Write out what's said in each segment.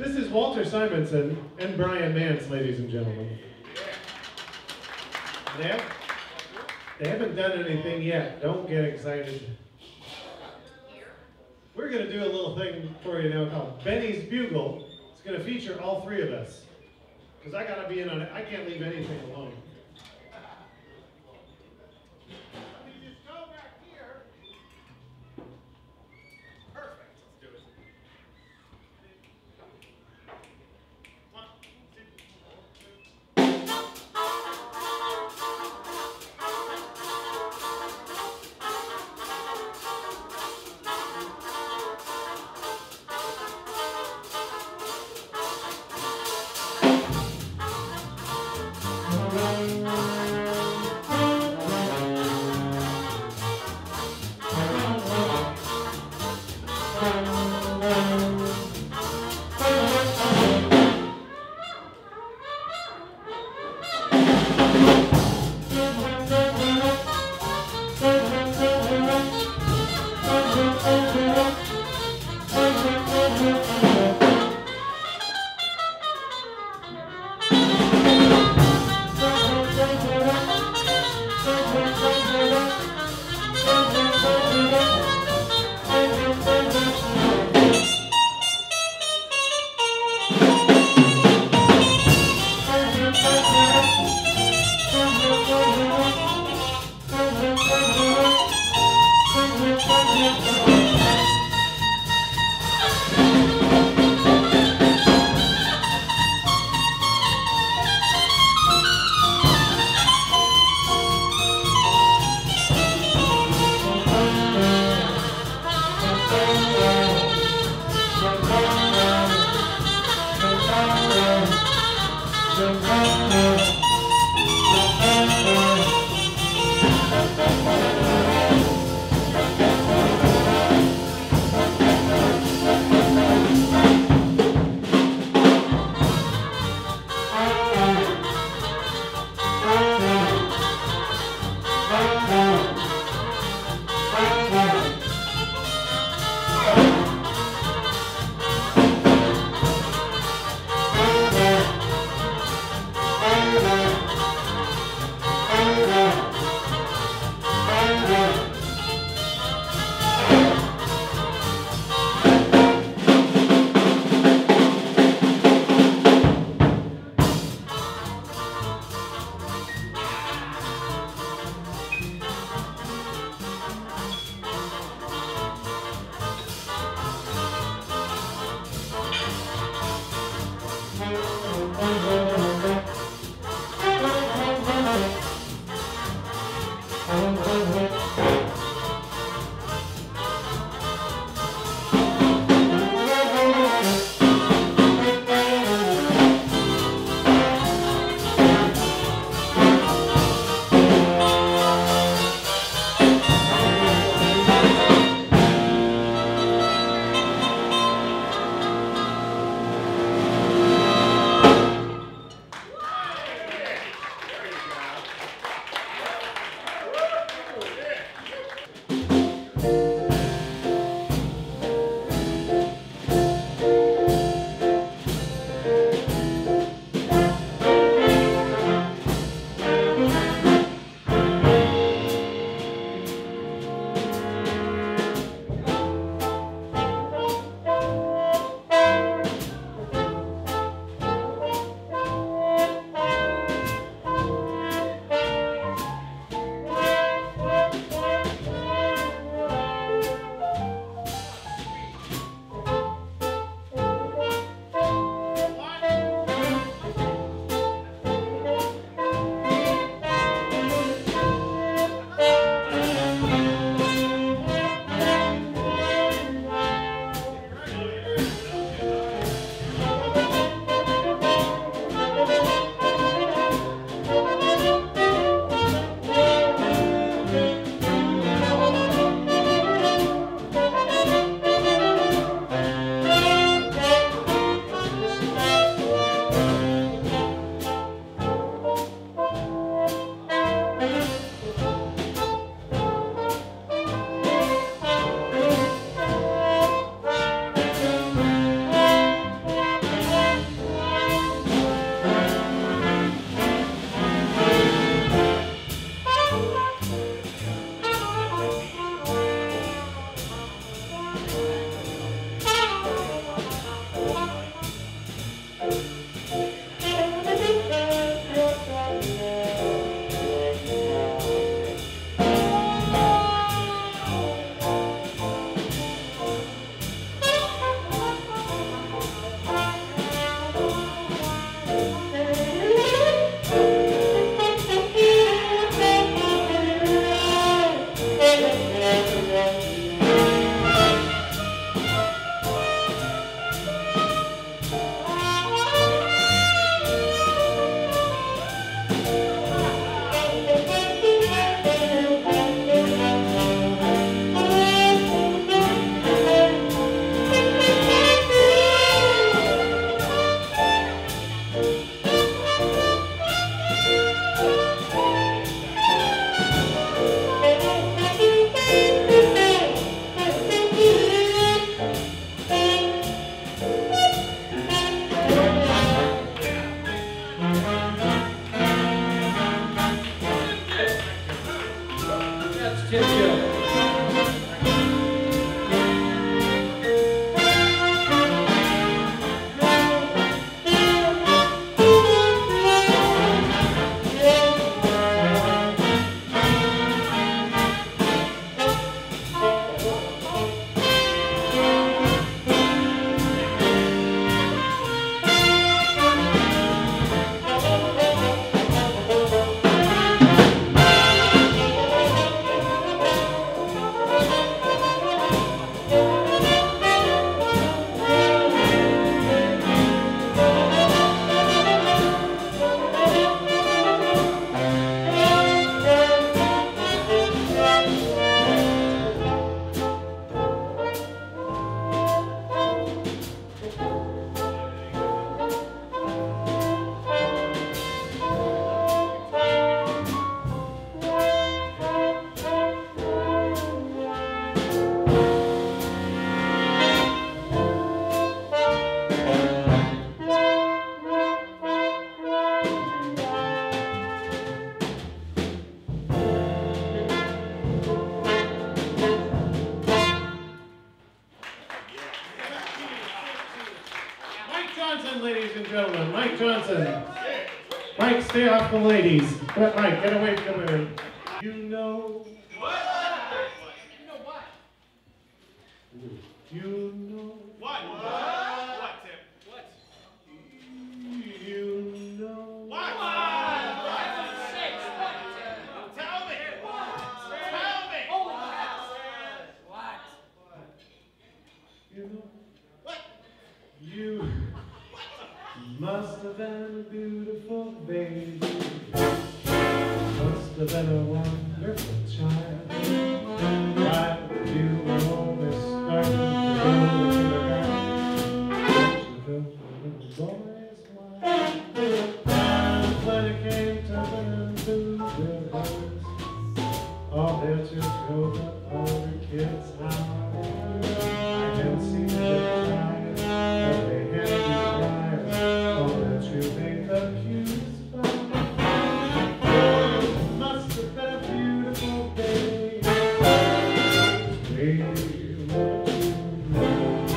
This is Walter Simonson and Brian Nance, ladies and gentlemen. They haven't done anything yet. Don't get excited. We're going to do a little thing for you now called Benny's Bugle. It's going to feature all three of us. Because I got to be in on it. I can't leave anything alone. Let me just go back here. Perfect. Let's do it. 1, 2, 3. Johnson, ladies and gentlemen. Mike Johnson. Mike, stay off the ladies. Mike, get away from the women. You know. What? You know what? You know. What? What, Tim? What? You know. What? What? Tell me. What? Tell me. Holy cow. What? You know. What? You must have been a beautiful baby. Must have been a wonderful child. Why did you only start to go to kindergarten? Don't you know the little boys wild? And when it came to winning through their boys, all there to show the other kids how. I can see the child that they had to cry. All that you made the cues by. Must have been a beautiful day. Baby, what you know.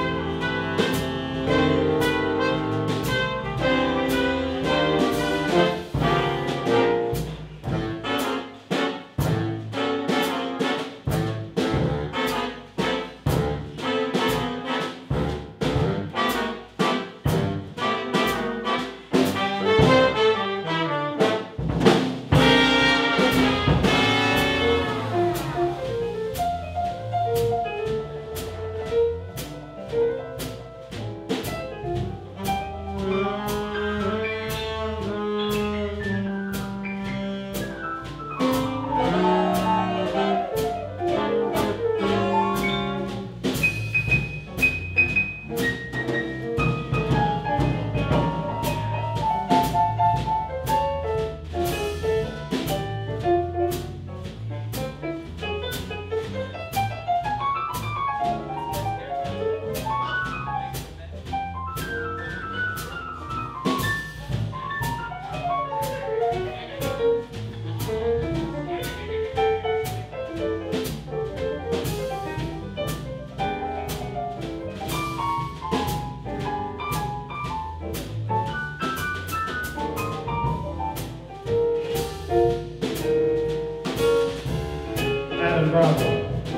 Bravo.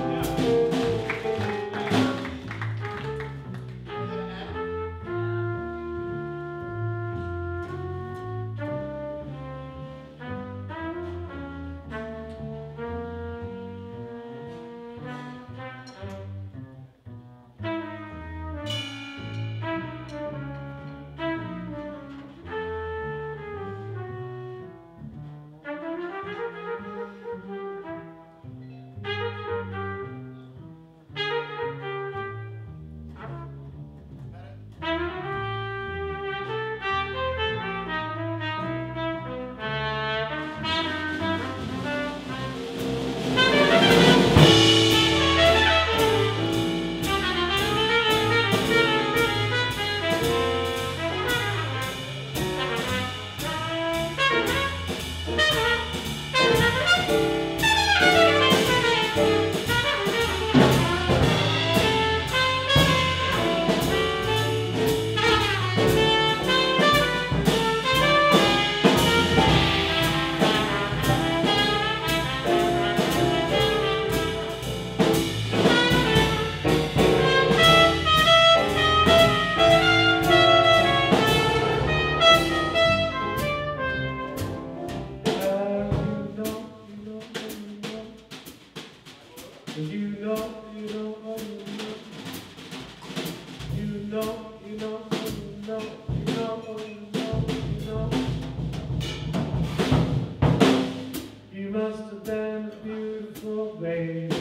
You must have been a beautiful baby.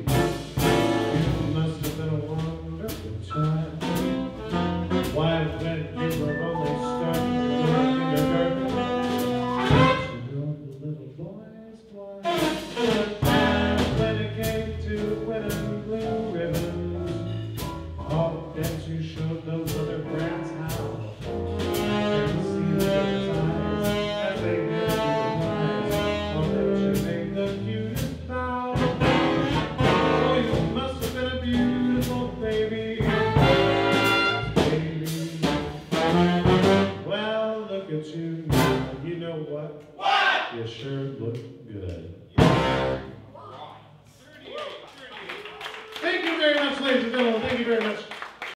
You must have been a wonderful child. Why, when you were only starting to work in the garden, don't you know the little boys wild? And when it came to winning blue ribbons, all the dance you showed those other